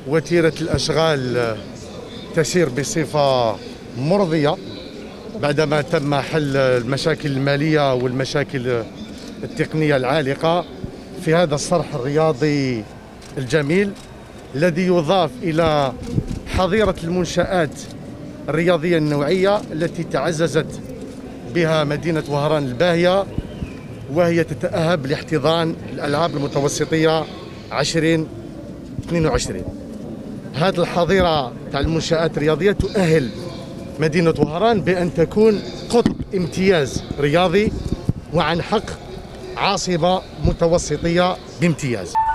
وتيرة الأشغال تسير بصفة مرضية بعدما تم حل المشاكل المالية والمشاكل التقنية العالقة في هذا الصرح الرياضي الجميل الذي يضاف إلى حظيرة المنشآت الرياضية النوعية التي تعززت بها مدينة وهران الباهية، وهي تتأهب لاحتضان الألعاب المتوسطية 2022. هذه الحظيرة تاع المنشآت الرياضية تؤهل مدينة وهران بأن تكون قطب امتياز رياضي وعن حق عاصمة متوسطية بامتياز.